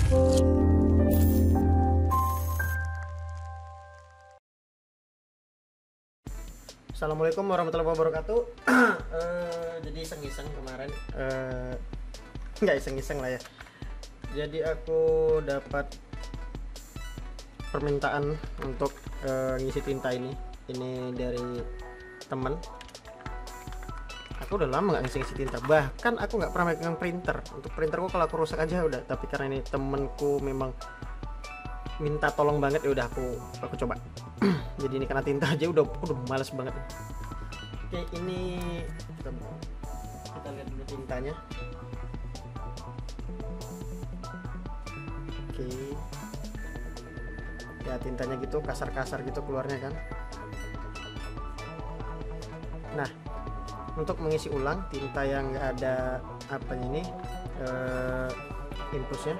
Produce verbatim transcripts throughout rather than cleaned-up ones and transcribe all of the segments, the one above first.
Assalamualaikum warahmatullahi wabarakatuh. uh, jadi iseng-iseng kemarin, uh, nggak iseng-iseng lah ya. Jadi aku dapat permintaan untuk uh, ngisi tinta ini. Ini dari teman. Aku udah lama nggak ngisi-ngisi tinta. Bahkan aku nggak pernah megang printer. Untuk printerku kalau aku rusak aja udah. Tapi karena ini temenku memang minta tolong banget, ya udah aku aku coba. Jadi ini karena tinta aja udah udah males banget. Oke, ini kita, kita lihat dulu tintanya. Oke, ya tintanya gitu kasar-kasar gitu keluarnya kan. Nah, untuk mengisi ulang tinta yang nggak ada apa ini eh, infusnya,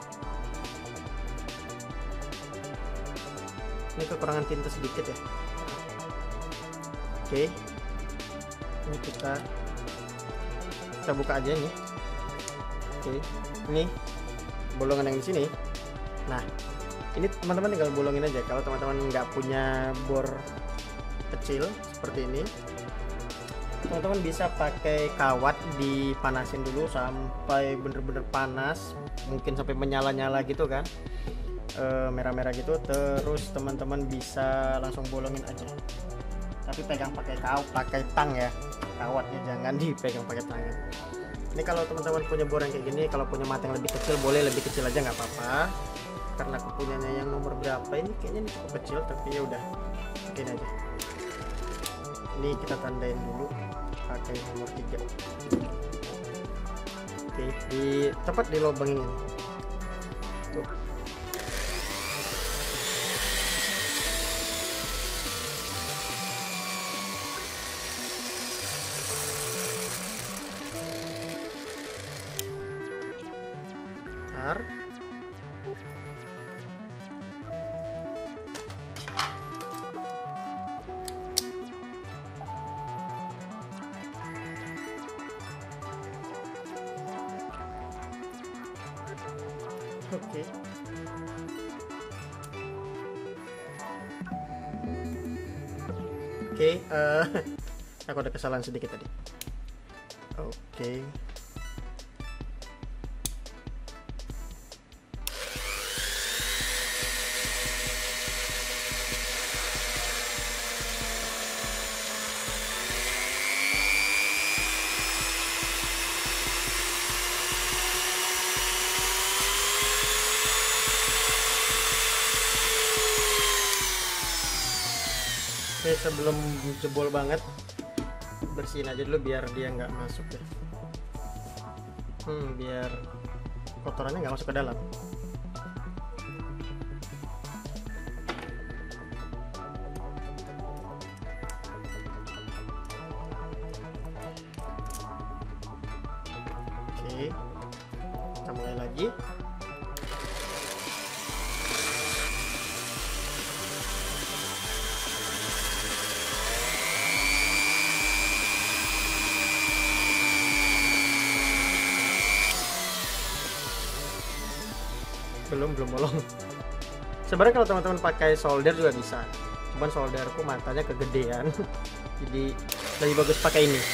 ini kekurangan tinta sedikit ya. Oke, ini kita kita buka aja nih. Oke, ini bolongan yang di sini. Nah, ini teman-teman tinggal bolongin aja. Kalau teman-teman nggak punya bor kecil seperti ini, teman-teman bisa pakai kawat, dipanasin dulu sampai bener-bener panas, mungkin sampai menyala-nyala gitu kan, merah-merah gitu. Terus teman-teman bisa langsung bolongin aja, tapi pegang pakai kawat, pakai tang ya, kawatnya jangan dipegang pakai tangan. Ini kalau teman-teman punya bor yang kayak gini, kalau punya mata yang lebih kecil boleh lebih kecil aja nggak apa-apa. Karena aku punyanya yang nomor berapa ini, kayaknya ini cukup kecil, tapi ya udah pakein aja. Ini kita tandain dulu pakai nomor tiga. Oke, di tepat di lubang ini tuh. Bentar. Oke. Oke, uh, aku ada kesalahan sedikit tadi. Oke. Oke, sebelum jebol banget, bersihin aja dulu biar dia nggak masuk ya. Hmm, biar kotorannya nggak masuk ke dalam. Oke, kita mulai lagi. belum belum bolong. Sebenarnya kalau teman-teman pakai solder juga bisa, cuman solderku matanya kegedean jadi lebih bagus pakai ini.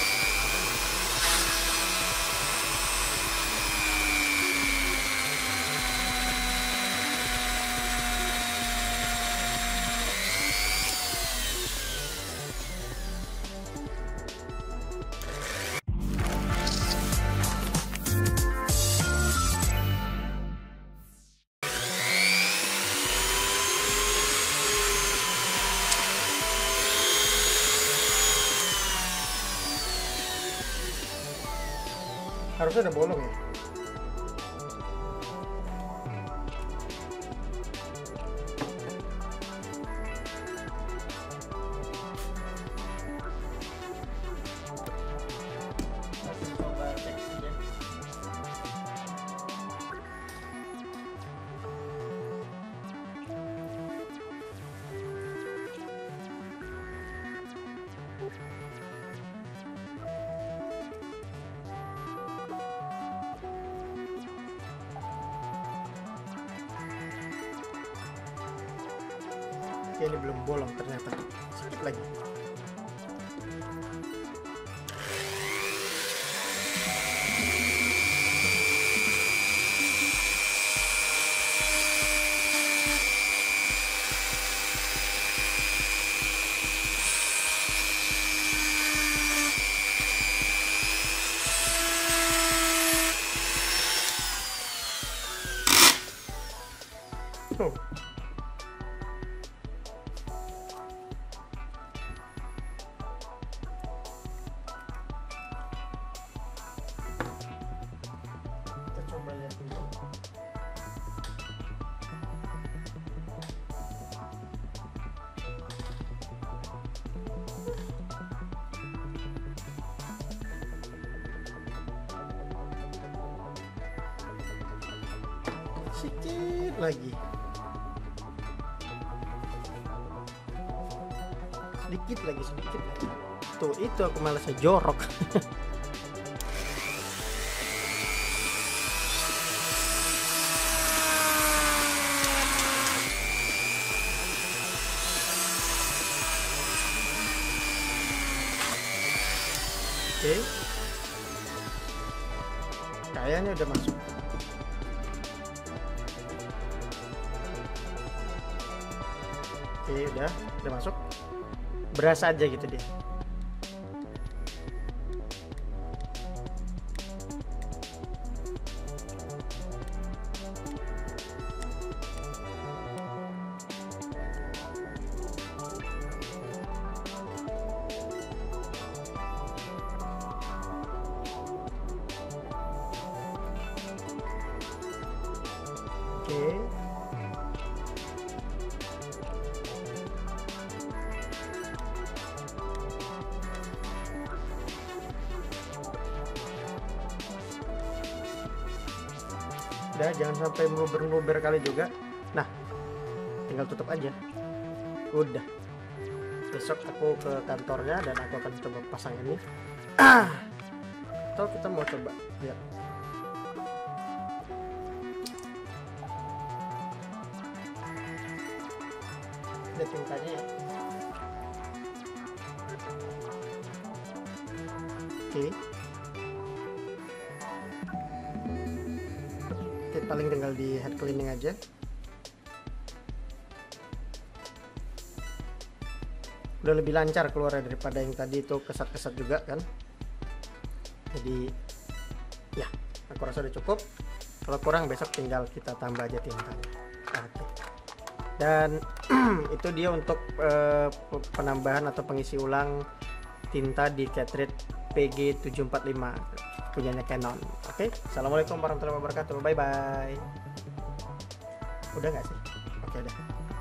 Harusnya ada bolong ya. Oke, ini belum bolong ternyata, sedikit lagi. Oh. Kita coba lihat dulu. Sedikit lagi. Sedikit lagi, sedikit lagi. Tuh, itu aku malah jorok. Oke, kayaknya udah masuk. Oke, udah, udah masuk. Berasa aja gitu dia. Oke. Udah, jangan sampai meluber-meluber kali juga. Nah, tinggal tutup aja. Udah. Besok aku ke kantornya dan aku akan coba pasang ini. Atau kita mau coba lihat. Lihat tintanya ya. Oke. Oke, paling tinggal di head cleaning aja. Udah lebih lancar keluarnya daripada yang tadi itu kesat-kesat juga kan. Jadi ya, aku rasa udah cukup. Kalau kurang besok tinggal kita tambah aja tintanya. Oke. Dan itu dia untuk uh, penambahan atau pengisi ulang tinta di cartridge P G tujuh empat lima punyanya Canon. Oke, assalamualaikum warahmatullahi wabarakatuh. Bye bye. Udah nggak sih? Oke deh.